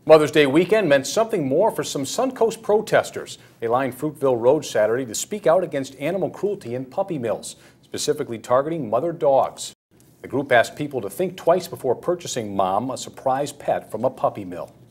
Mother's Day weekend meant something more for some Suncoast protesters. They lined Fruitville Road Saturday to speak out against animal cruelty in puppy mills, specifically targeting mother dogs. The group asked people to think twice before purchasing Mom, a surprise pet from a puppy mill.